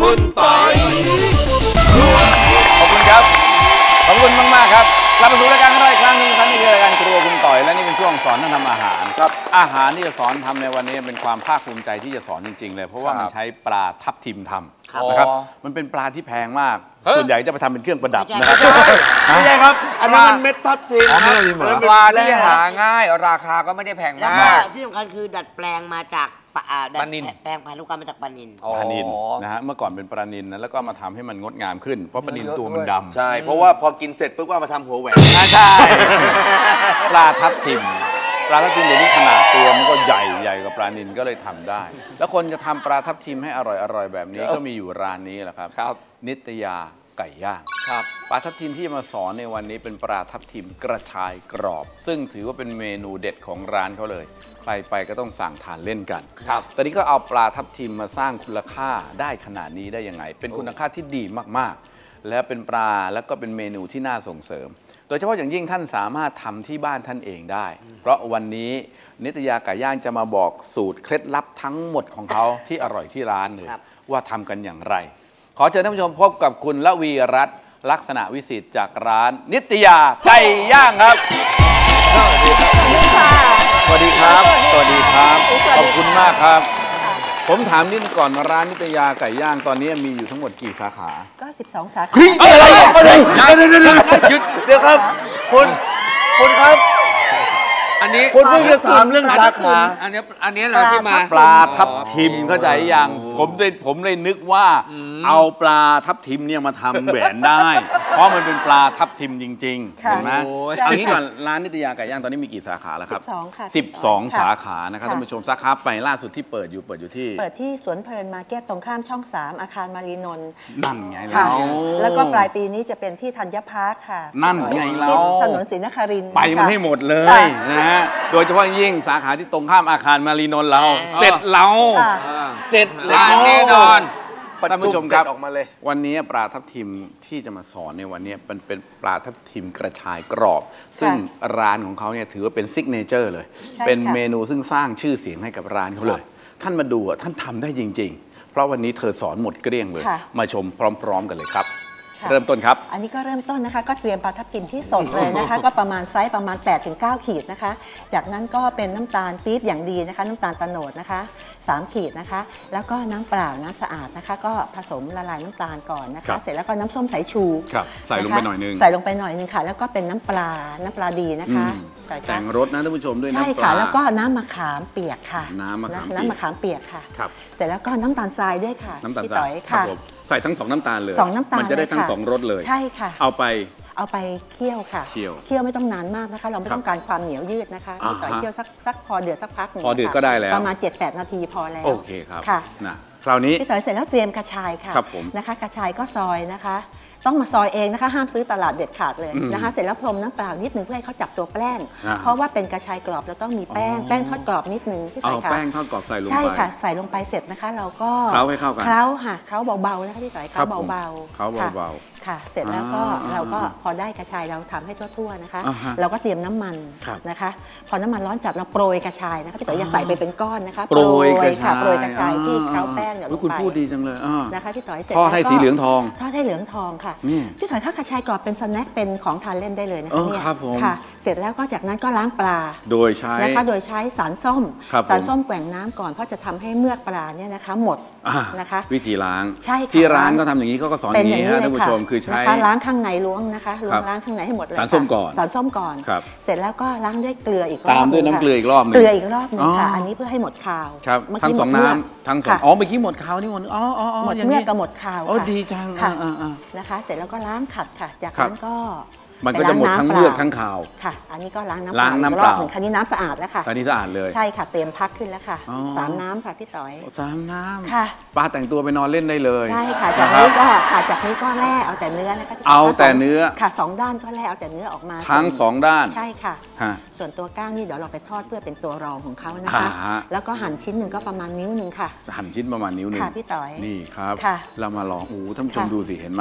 คุณปอยขอบคุณครับขอบคุณมากๆครับกลับมาสู่รายการของเราอีกครั้งหนึ่งครับนี่คือรายการครัวคุณต่อยและนี่เป็นช่วงสอนท่านทำอาหารครับอาหารที่จะสอนทำในวันนี้เป็นความภาคภูมิใจที่จะสอนจริงๆเลยเพราะว่ามันใช้ปลาทับทิมทำนะครับมันเป็นปลาที่แพงมากส่วนใหญ่จะไปทำเป็นเครื่องประดับนะครับไม่ใช่ครับอันนั้นมันเม็ดทับทิมปลาที่หาง่ายราคาก็ไม่ได้แพงมากที่สำคัญคือดัดแปลงมาจากปลานิลแปลงพันธุกรรมมาจากปลานิลปลานิลนะฮะเมื่อก่อนเป็นปลานิลนะแล้วก็มาทำให้มันงดงามขึ้นเพราะปลานิลตัวมันดำใช่เพราะว่าพอกินเสร็จปุ๊บก็มาทำหัวแหวนใช่ปลาทับทิมเดี๋ยวนี้ขนาดตัวมันก็ใหญ่กว่าปลานิลก็เลยทำได้แล้วคนจะทำปลาทับทิมให้อร่อยแบบนี้ก็มีอยู่ร้านนี้แหละครับนิตยาไก่ย่างปลาทับทิมที่มาสอนในวันนี้เป็นปลาทับทิมกระชายกรอบซึ่งถือว่าเป็นเมนูเด็ดของร้านเขาเลยใครไปก็ต้องสั่งทานเล่นกันตอนนี้ก็เอาปลาทับทิมมาสร้างคุณค่าได้ขนาดนี้ได้ยังไงเป็นคุณค่าที่ดีมากๆและเป็นปลาแล้วก็เป็นเมนูที่น่าส่งเสริมโดยเฉพาะอย่างยิ่งท่านสามารถทำที่บ้านท่านเองได้เพราะวันนี้นิตยาไก่ย่างจะมาบอกสูตรเคล็ดลับทั้งหมดของเขาที่อร่อยที่ร้านเลยว่าทำกันอย่างไรขอเชิญท่านผู้ชมพบกับคุณละวีรัตน์ลักษณะวิสิทธิ์จากร้านนิตยาไก่ย่างครับสวัสดีครับสวัสดีครับขอบคุณมากครับผมถามนิดนึงก่อนร้านนิตยาไก่ย่างตอนนี้มีอยู่ทั้งหมดกี่สาขาก็12 สาขาเดี๋ยวครับคุณครับอันนี้คุณเพิ่งจะถามเรื่องสาขาอันนี้เราที่มาปลาทับทิมเข้าใจยังผมเลยนึกว่าเอาปลาทับทิมเนี่ยมาทำแหวนได้เพราะมันเป็นปลาทับทิมจริงๆเห็นไหมเอางี้ก่อนร้านนิตยาไก่ย่างตอนนี้มีกี่สาขาแล้วครับ 12 ค่ะ 12 สาขานะครับท่านผู้ชมสาขาใหม่ล่าสุดที่เปิดอยู่ที่สวนเพลินมาร์เก็ตตรงข้ามช่อง3อาคารมารีนนท์นั่นไงแล้วก็ปลายปีนี้จะเป็นที่ธัญพาร์คค่ะนั่นไงเราถนนศรีนครินทร์ไปมันให้หมดเลยนะโดยเฉพาะยิ่งสาขาที่ตรงข้ามอาคารมารีนนท์เราเสร็จแล้วแน่นอนท่านผู้ชมครับวันนี้ปลาทับทิมที่จะมาสอนในวันนี้เป็นปลาทับทิมกระชายกรอบซึ่งร้านของเขาเนี่ยถือว่าเป็นซิกเนเจอร์เลยเป็นเมนูซึ่งสร้างชื่อเสียงให้กับร้านเขาเลยท่านมาดูท่านทำได้จริงๆเพราะวันนี้เธอสอนหมดเกลี้ยงเลยมาชมพร้อมๆกันเลยครับเริ่มต้นครับอันนี้ก็เริ่มต้นนะคะก็เตรียมปลาทับทิมที่สดเลยนะคะก็ประมาณไซส์ประมาณ 8-9 ขีดนะคะจากนั้นก็เป็นน้ำตาลปี๊บอย่างดีนะคะน้ำตาลโตนดนะคะ3 ขีดนะคะแล้วก็น้ำเปล่าน้ำสะอาดนะคะก็ผสมละลายน้ำตาลก่อนนะคะเสร็จแล้วก็น้ำส้มสายชูใส่ลงไปหน่อยนึงค่ะแล้วก็เป็นน้ำปลาดีนะคะแต่งรสนะท่านผู้ชมด้วยน้ำปลาแล้วก็น้ำมะขามเปียกค่ะน้ำมะขามเปียกค่ะเสร็จแล้วก็น้ำตาลทรายด้วยค่ะพี่ต่อยค่ะใส่ทั้ง2 น้ำตาลเลยมันจะได้ทั้ง2 รสเลยใช่ค่ะเอาไปเคี่ยวค่ะเคี่ยวไม่ต้องนานมากนะคะเราไม่ต้องการความเหนียวยืดนะคะพี่ต่อยเคี่ยวสักพอเดือดสักพักหนึ่งพอเดือดก็ได้แล้วประมาณ 7-8 นาทีพอแล้วโอเคครับค่ะคราวนี้พี่ต่อยเสร็จแล้วเตรียมกระชายค่ะนะคะกระชายก็ซอยนะคะต้องมาซอยเองนะคะห้ามซื้อตลาดเด็ดขาดเลยนะคะเสร็จแล้วพรมน้ำเปล่านิดนึงเพื่อให้เขาจับตัวแป้งเพราะว่าเป็นกระชายกรอบเราต้องมีแป้งทอดกรอบนิดนึงที่ใส่ค่ะแป้งทอดกรอบใส่ลงไปใช่ค่ะใส่ลงไปเสร็จนะคะเราก็เคล้าให้เข้ากันเคล้าเบาๆนะคะที่ใส่เคล้าเบาๆค่ะเสร็จแล้วก็เราก็พอได้กระชายเราทำให้ทั่วๆนะคะเราก็เตรียมน้ำมันนะคะพอน้ำมันร้อนจัดเราโปรยกระชายนะคะพี่ต่อยอย่าใส่ไปเป็นก้อนนะคะโปรยกระชายที่เคล้าแป้งเนี่ยลงไปคุณพูดดีจังเลยนะคะพี่ต่อยเสร็จทอดให้สีเหลืองทองค่ะพี่ต่อยข้าวกระชายกรอบเป็นสแน็คเป็นของทานเล่นได้เลยนะคะเนี่ยค่ะเสร็จแล้วก็จากนั้นก็ล้างปลาโดยใช้สารส้มแกว่งน้ำก่อนเพราะจะทำให้เมือกปลาเนี่ยนะคะหมดนะคะวิธีล้างใช่ที่ร้านก็ทำอย่างนี้เขาก็สอนอย่างนี้ฮะท่านผู้ชมคือใช้ล้างข้างในล้วงนะคะล้างข้างในให้หมดเลยสารส้มก่อนเสร็จแล้วก็ล้างด้วยเกลืออีกรอบตามด้วยน้ำเกลืออีกรอบนึงค่ะอันนี้เพื่อให้หมดคาวทั้ง2 น้ำทั้ง2เมื่อกี้หมดคาวนี่หมดหมดเมือกกับหมดคาวค่ะดีจังนะคะเสร็จแล้วก็ล้างขัดค่ะจากนั้นก็มันก็จะหมดทั้งเลือดทั้งขาวค่ะอันนี้ก็ล้างน้ำเปล่าคราวนี้น้ำสะอาดแล้วค่ะตอนนี้สะอาดเลยใช่ค่ะเตรียมพักขึ้นแล้วค่ะ3 น้ำค่ะพี่ต่อย 3 น้ำค่ะปลาแต่งตัวไปนอนเล่นได้เลยใช่ค่ะจากนี้ก็แล่เอาแต่เนื้อนะคะเอาแต่เนื้อค่ะ2 ด้านก็แล่เอาแต่เนื้อออกมาทั้ง2 ด้านใช่ค่ะส่วนตัวก้างนี่เดี๋ยวเราไปทอดเพื่อเป็นตัวรองของเขานะคะแล้วก็หั่นชิ้นหนึ่งก็ประมาณนิ้วนึงค่ะหั่นชิ้นประมาณนิ้วนึงค่ะพี่ต่อยนี่ครับเรามาลองท่านผู้ชมดูสิเห็นไหม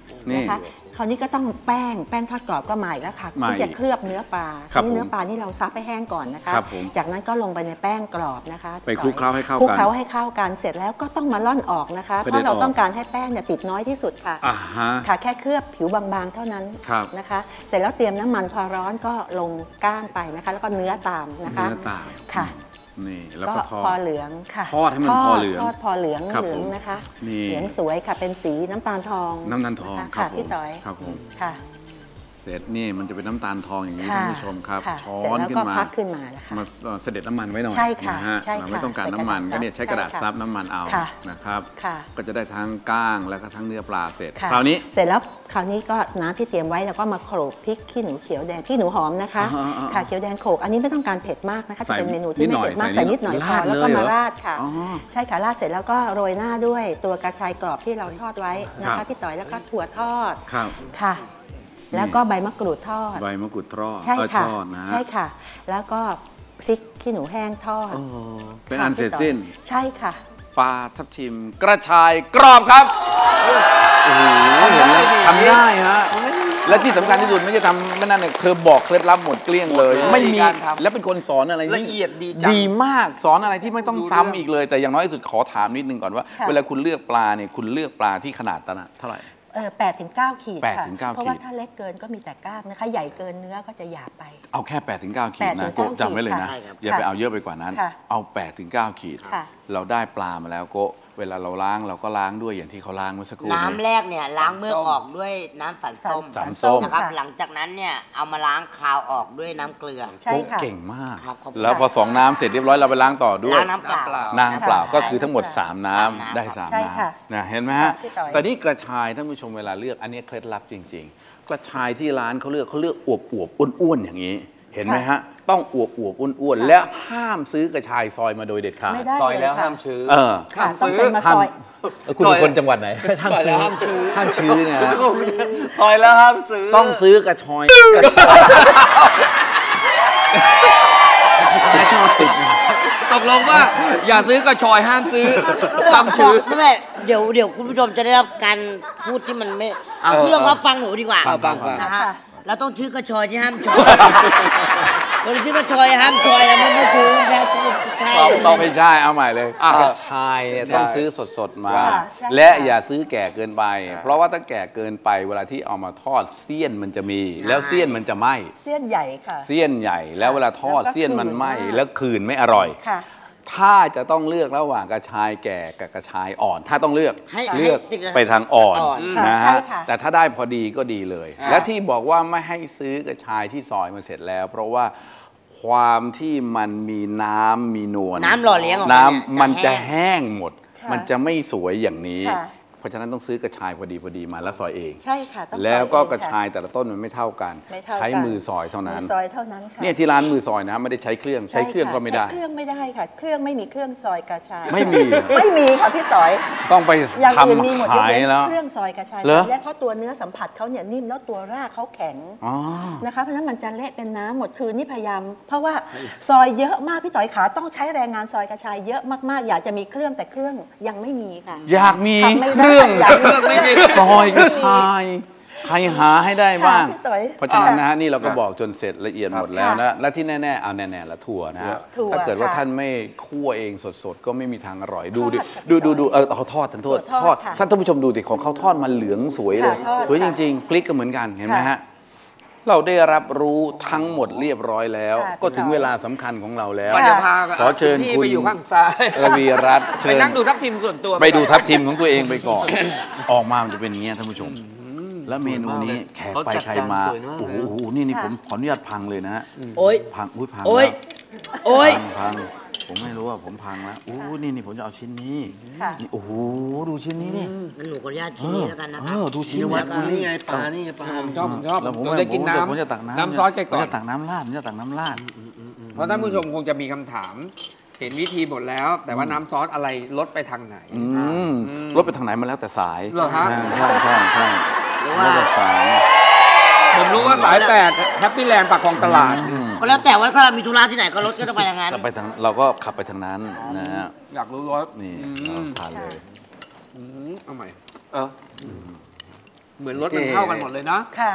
นี่นะคะคราวนี้ก็ต้องแป้งทอดกรอบก็มาอีกแล้วค่ะมาที่จะเคลือบเนื้อปลาครับนี่เนื้อผมปลานี่เราซับให้แห้งก่อนนะคะครับผมจากนั้นก็ลงไปในแป้งกรอบนะคะไปคลุกเคล้าให้เข้าคลุกกันเคล้าให้เข้ากันเสร็จแล้วก็ต้องมาล่อนออกนะคะเสด็จเพราะเราออกต้องการให้แป้งเนี่ยติดน้อยที่สุดค่ะอ่าฮะค่ะแค่เคลือบผิวบางๆเท่านั้นครับนะคะ เสร็จแล้วเตรียมน้ำมันพอร้อนก็ลงก้างไปนะคะ แล้วก็เนื้อตามนะคะเนื้อตามค่ะนี่แล้วก็ก็ทอพอดเหลืองค่ะทอดให้มันพอเหลืองทอดพอเหลืองครับเหลืองผมนะคะนี่เหลืองสวยค่ะเป็นสีน้ำตาลทองน้ำตาลทองนะครัค่ะบผมพี่ต่อยครับผมค่ะเสร็จนี่มันจะเป็นน้ำตาลทองอย่างนี้ค่ะท่านผู้ชมครับค่ะช้อเสร็จนแล้วขึ้ก็นมาพักขึ้นมาแล้วค่ะมาเสด็จน้ำมันไว้หน่อยใช่ค่ะนะฮะใช่ค่ะเราไม่ต้องการน้ำมันใส่ก็เนี่ยใช้กระดาษใช่ค่ะซับน้ำมันเอาค่ะนะครับค่ะก็จะได้ทั้งก้างแล้วก็ทั้งเนื้อปลาเสร็จค่ะคราวนี้เสร็จแล้วคราวนี้ก็น้ำที่เตรียมไว้แล้วก็มาโขลกพริกขี้หนูเขียวแดงขี้หนูหอมนะคะอ่าๆๆค่ะเขียวแดงโขลกอันนี้ไม่ต้องการเผ็ดมากนะคะใส่จะเป็นเมนูนิที่ดหน่ไม่อยเผ็ดมากใส่ใส่นินิดดหน่อยพราอดแล้วก็เลยเหรมาอราดค่ะอ๋อใช่ค่ะราดเสร็จแล้วก็โรยหน้าด้วยตัวกระชายกรอบที่เราทอดไว้นะครัคะบพี่ต่อยแล้วก็ถั่วทอดครับค่ะ แล้วก็ใบมะกรูดทอดใบมะกรูดทอดใช่ค่ะทอดนะฮะใช่ค่ะ แล้วก็พริกขี้หนูแห้งทอดเป็นอันเสร็จสิ้นใช่ค่ะปลาทับทิมกระชายกรอบครับโอ้โหเห็นแล้วทำได้ฮะและที่สำคัญที่สุดไม่ใช่ทำไม่นั่นเนี่ยเธอบอกเคล็ดลับหมดเกลี้ยงเลย ไม่มีการทำแล้วเป็นคนสอนอะไรที่ละเอียดดีจังดีมากสอนอะไรที่ไม่ต้องดูซ้ำเรื่องอีกเลย แต่อย่างน้อยที่สุดขอถามนิดนึงก่อนว่าค่ะเวลาคุณเลือกปลาเนี่ยคุณเลือกปลาที่ขนาดเท่าไหร่ 8 ถึง 9 ขีดค่ะ 8 ถึง 9 เพราะว่าขีดถ้าเล็กเกินก็มีแต่กล้างนะคะ ใหญ่เกินเนื้อก็จะหยาบไปเอาแค่8 ถึง 9 ขีด 8 ถึนะงโกะ 9 จำไว้เลยนะขีดค่ะอย่าไปเอาเยอะไปกว่านั้นค่ะเอา8 ถึง 9 ขีดค่ะเราได้ปลามาแล้วโกะเวลาเราล้างเราก็ล้างด้วยอย่างที่เขาล้างเมื่อสักครู่น้ำแรกเนี่ยล้างเมือกออกด้วยน้ำสันส้มสันส้มนะครับค่ะหลังจากนั้นเนี่ยเอามาล้างคาวออกด้วยน้ำเกลือใช่โกะค่ะเก่งมากครับขอบคุณแล้วพอสองน้ำเสร็จเรียบร้อยเราไปล้างต่อด้วยล้างน้ำเปล่าน้ำเปล่าค่ะก็คือทั้งหมด 3 น้ำ 3 ได้ครับ 3 ใช่น้ค่ะำนะเห็นไหมฮะค่ะพี่ต่อยแต่นี่กระชายท่านผู้ชมเวลาเลือกอันนี้เคล็ดลับจริง ๆ กระชายที่ร้านเขาเลือกอวบๆอ้วนๆอย่างนี้ เห็นไหมฮะต้องอวบอ้วนๆและห้ามซื้อกระชายซอยมาโดยเด็ดขาดไม่ได้ซอยแล้วเค่ะห้ามชื้อค่ะต้องเป็นมาซอยคุณเป็นคนจังหวัดไหนห้ามซื้อห้ามชื้อเนี่ยฮะซอยแล้วห้ามซื้อต้องซื้อกระชอยตกลงว่าอย่าซื้อกระชอยห้ามซื้อตำชื้อไม่เดี๋ยวคุณผู้ชมจะได้รับการพูดที่มันไม่เรื่องว่าฟังหนูดีกว่าฟังนะฮะเราต้องชื่อกระชอยที่ห้ามชอยเราชื่อกระชอยห้ามชอยแล้วไม่ชื่อแล้วใช่ต้องไม่ใช่เอาใหม่เลยอ่ะกระชายเนี่ยต้องซื้อสดๆมาค่ะใช่และอย่าซื้อแก่เกินไป เพราะว่าถ้าแก่เกินไปเวลาที่เอามาทอดเสี้ยนมันจะมี แล้วเสี้ยนมันจะไหม้เส้นใหญ่ค่ะเสี้ยนใหญ่ แล้วเวลาทอดแล้วก็เสี้ยนมันไหม้ขื่นมากแล้วขื่นไม่อร่อยค่ะถ้าจะต้องเลือกระหว่างกระชายแก่กับกระชายอ่อน ถ้าต้องเลือกให้เลือกติดไปทางอ่อนค่ะนะใช่ฮะค่ะแต่ถ้าได้พอดีก็ดีเลย และที่บอกว่าไม่ให้ซื้อกระชายที่ซอยมาเสร็จแล้ว เพราะว่าความที่มันมีน้ำมีนวลน้ำหล่อเลี้ยงออกมาน้ำเนี่ยมันจะจะแห้แห้งหมดค่ะมันจะไม่สวยอย่างนี้ค่ะเพราะฉะนั้นต้องซื้อกระชายพอดีมาแล้วซอยเองใช่ค่ะต้องซอยแล้วก็เองกระชายค่แต่ละต้นมันไม่เท่ากันไม่เท่ากันใช้มือซอยเท่านั้นมือซอยเท่านั้นค่ะเนี่ยที่ร้านมือซอยนะไม่ได้ใช้เครื่องใช้เครื่องก็ไม่ได้ใช้เครื่องไม่ได้ค่ะ เครื่องไม่มีเครื่องซอยกระชายไม่มีเหรอไม่มีค่ะพี่ต่อยต้องไปอย่างอื่นมีหมดทำขายกเว้นแล้วเครื่องซอยกระชายเหรอและเพราะตัวเนื้อสัมผัสเขาเนี่ยนิ่มแล้วตัวรากเขาแข็งอ๋อนะคะเพราะฉะนั้นมันจะเละเป็นน้ำหมดคือนี่พยายาม เพราะว่าซอยเยอะมากพี่ต่อยขาต้องใช้แรงงานซอยกระชายเยอะมากๆ อยากจะมีเครื่องแต่เครื่องยังไม่มีค่ะอยากมีทำไม่เคได้รื่องอยากมีไม่มีซอยกระชายใครหาให้ได้บ้างค่ะพี่ต๋อยเพราะฉะนั้นนะฮะนี่เราก็บอกจนเสร็จละเอียดหมดแล้วนะและที่แน่ๆเอาแน่ๆละถั่วนะฮะถั่วถ้าเกิดว่าค่ะท่านไม่คั่วเองสดๆก็ไม่มีทางอร่อยดูดิทอดค่ะดูเอาทอดทันโทษทอดค่ะท่านผู้ชมดูดิของเขาทอดมันเหลืองสวยเลยค่ะทอดสวยจค่ะริงๆพริกก็เหมือนกันเห็นไหมค่ะฮะเราได้รับรู้ทั้งหมดเรียบร้อยแล้วค่ะก็ถึงพี่ต๋อยเวลาสำคัญของเราแล้วก็จะพาขอเชิญพี่คุณไปอยู่ข้างซ้ายระวีรัตน์เชิไปญนั่งดูทัพทีมส่วนตัวไปดูทัพทีมของตัวเองไปก่อน ออกมามันจะเป็นอย่างนี้ท่านผู้ชม แล้วเมนูนี้แขกไปใครมาเขาจัดจานสวยมากโอ้เลยโหนะนี่ค่ะผมขออนุญาตพังเลยนะฮะโอ๊ยพังพังโอ๊ยแล้วโอ๊ยพังผมไม่รู้ว่าผมพังแล้วโอ้นี่ผมจะเอาชิ้นนี้ค่ะนี่โอ้โหดูชิ้นนี้นี่งั้นหนูขออนุญาตที่นี่แล้วกันนะคเอรับอดูชิ้นวันี้ดคุณนี่ไงปลานี่ไงปลาผมชอบแล้วผมเราจะกินน้ำผมจะตักน้ำน้ำซอสแกก่อนผมจะตักน้ำราดผมจะตักน้ำราดเพราะท่านผู้ชมคงจะมีคำถาม เห็นวิธีหมดแล้ว แต่ว่าน้ำซอสอะไรลดไปทางไหนรถไปทางไหนมาแล้วแต่สายเหรอฮะใช่หรือรว่าถแต่สายผมรู้ว่าสาย8แฮปปี้แลนด์ปากคลองตลาดก็แล้วแต่ว่าถ้าเรามีธุระที่ไหนก็รถก็ต้องไปทางนั้นจะไปทางเราก็ขับไปทางนั้นนะฮะอยากรู้รสนี่อืมทานเลยเอาใหม่เออเหมือนรสมันเท่ากันหมดเลยนะค่ะ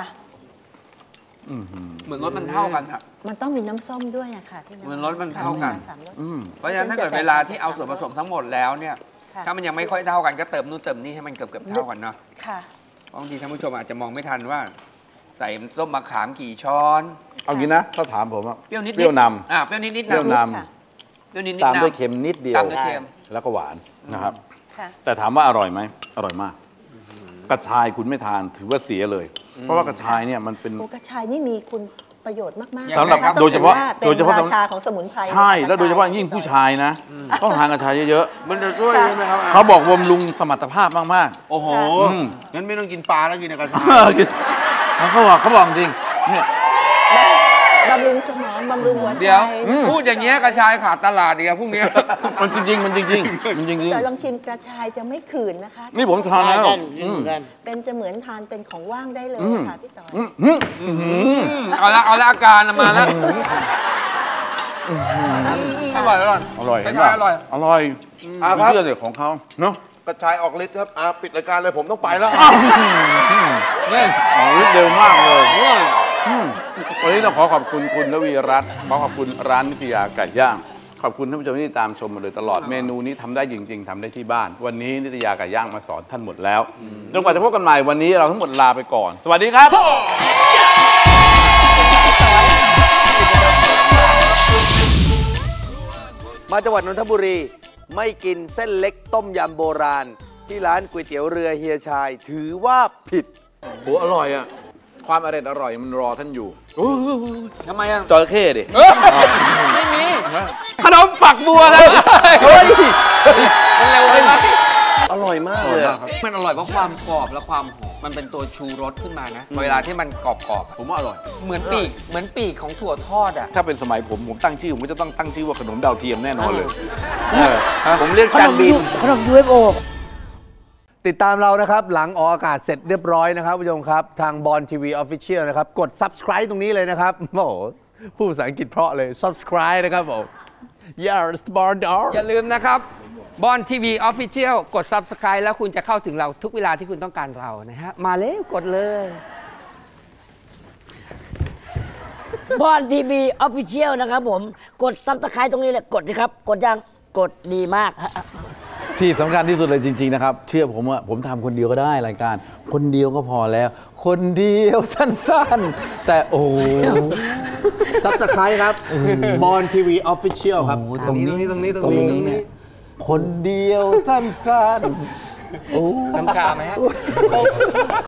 เหมือนรสมันเท่ากันอะมันต้องมีน้ำส้มด้วยอะค่ะที่เหมือนรสมันเท่ากันสามรสเพราะฉะนั้นถ้าเกิดเวลาที่เอาส่วนผสมทั้งหมดแล้วเนี่ยค่ะถ้ามันยังไม่ค่อยเท่ากันก็เติมนู่นเติมนี่ให้มันเกือบเท่ากันเนาะค่ะบางทีท่านผู้ชมอาจจะมองไม่ทันว่า ใส่ต้มมะขามกี่ช้อนเอางี้นะถ้าถามผมอะเปรี้ยวนิดๆเปรี้ยวนเปรี้ยวนิดนิดำเปรี้ยวนค่ะเปรี้ยวนิดำนิดตามด้วยเค็มนิดเดียวตามด้วยเค็มแล้วก็หวานนะครับค่ะแต่ถามว่าอร่อยไหมอร่อยมาก กระชายคุณไม่ทานถือว่าเสียเลย เพราะว่ากระชายเนี่ยมันเป็นโอ้กระชายนี่มีคุณประโยชน์มากๆสำหรับนะคะโดยเฉพาะต้องโดยเฉพาะเป็นราชาของสมุนไพรใช่แล้วโดยเฉพาะยิ่งผู้ชายนะ ต้องทานกระชายเยอะมันจะช่วยใช่ไหมครับๆเขาบอกบำรุงสมรรถภาพมากโอ้โหอืมงั้นไม่ต้องกินปลาแล้วกินแต่กระชายๆเขาบอกจริงเนี่ยบำรุงสมองบำรุงหัวใจเดี๋ยวพูดอย่างเงี้ยกระชายขาดตลาดอีกอะพรุ่งนี้มันจริงๆมันจริงๆมันจริงแต่ลองชิมกระชายจะไม่ขืนนะคะๆนี่ผมทานแล้วกันกินเหมือนกันเป็นจะเหมือนทานเป็นของว่างได้เลยค่ะพี่ต่อยเอาละอาการมาแล้วอร่อยอร่อยอร่อยกระชายอร่อยอร่อยครับไม่เชื่อเลยของเขาเนาะกระชายออกฤทธิ์ครับปิดรายการเลยผมต้องไปแล้วนี่ออกฤทธิ์เร็วมากเลยวันนี้ต้องขอขอบคุณคุณระวีรัตน์ขอขอบคุณร้านนิตยาไก่ย่างขอบคุณท่านผู้ชมที่ตามชมมาโดยตลอดเมนูนี้ทำได้จริง ๆทำได้ที่บ้าน วันนี้นิตยาไก่ย่างมาสอนท่านหมดแล้วจนกว่าจะพบกันใหม่วันนี้เราทั้งหมดลาไปก่อน สวัสดีครับมาจังหวัดนนทบุรีไม่กินเส้นเล็กต้มยำโบราณ ที่ร้านก๋วยเตี๋ยวเรือเฮียชาย ถือว่าผิดโหอร่อยอ่ะความอร่อยมันรอท่านอยู่ทำไมอะจระเข้ดิไม่มีขนมฝักบัวแล้วเฮ้ยมันเร็วไปไหมอร่อยมากเลยอะมันอร่อยเพราะความกรอบและความหอมมันเป็นตัวชูรสขึ้นมานะเวลาที่มันกรอบๆผมว่าอร่อยเหมือนปีกของถั่วทอดอ่ะถ้าเป็นสมัยผมตั้งชื่อผมก็จะต้องตั้งชื่อว่าขนมดาวเทียมแน่นอนเลยผมเรียกขจาน นมบินขนม UFO ติดตามเรานะครับ หลังออกอากาศเสร็จเรียบร้อยนะครับผู้ชมครับ ทางบอลทีวีออฟฟิเชียลนะครับ กด subscribe ตรงนี้เลยนะครับ โอ้โหพูดภาษาอังกฤษเพราะเลย subscribe นะครับผม yes born dog อย่าลืมนะครับบอลทีวีออฟฟิเชียลกด Subscribe แล้วคุณจะเข้าถึงเราทุกเวลาที่คุณต้องการเรานะฮะมาเลยกดเลยบอลทีวีออฟฟิเชียลนะครับผมกดซับสไครต์ตรงนี้เลยกดสิครับ กดยังกดดีมากฮะที่สำคัญที่สุดเลยจริงๆนะครับเชื่อผมว่าผมทำคนเดียวก็ได้รายการ คนเดียวก็พอแล้ว คนเดียวสั้นๆ แต่โอ้โห subscribe ครับบอลทีวีออฟฟิเชียลครับตรงนี้คนเดียวสั้นๆโอ้น้ำชาไหมฮะ